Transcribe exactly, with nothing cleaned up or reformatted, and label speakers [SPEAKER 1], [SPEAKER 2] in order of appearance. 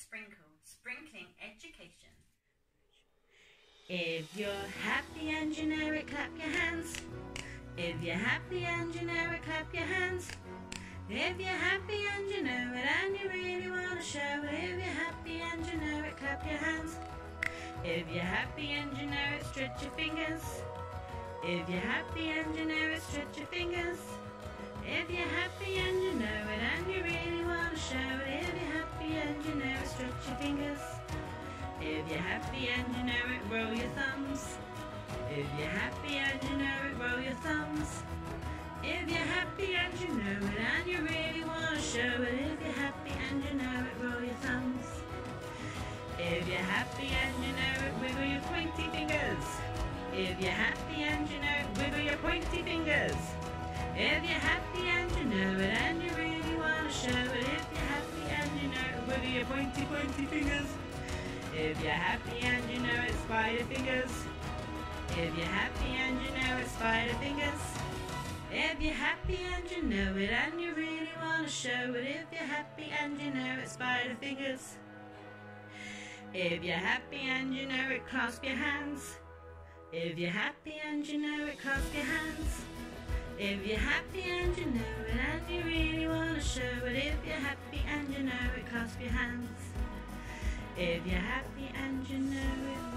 [SPEAKER 1] sprinkle, sprinkling education.
[SPEAKER 2] If you're happy and you know it, clap your hands. If you're happy and you know it, clap your hands. If you're happy and you know it and you really want to show it, if you're happy and you know it, clap your hands. If you're happy and you know it, stretch your fingers. If you're happy and you know it, stretch your fingers. If you're happy and you know it and you really want to show it, if you're happy and you know it, stretch your fingers. If you're happy and you know it, roll your thumbs. If you're happy and you know it, roll your thumbs. If you're happy and you know it and you really want to show it, if you're happy and you know it, roll your thumbs. If you're happy and you know it, wiggle your pointy fingers. If you're happy and you know it, wiggle your pointy fingers. If you're happy and you know it and you really want to show it, if you're happy and you know it, wiggle your pointy, pointy fingers. If you're happy and you know it, spider fingers. If you're happy and you know it, spider fingers. If you're happy and you know it and you really want to show it, if you're happy and you know it, spider fingers. If you're happy and you know it, clasp your hands. If you're happy and you know it, clasp your hands. If you're happy and you know it and you really want to show it, if you're happy and you know it, clasp your hands. If you're happy and you know it,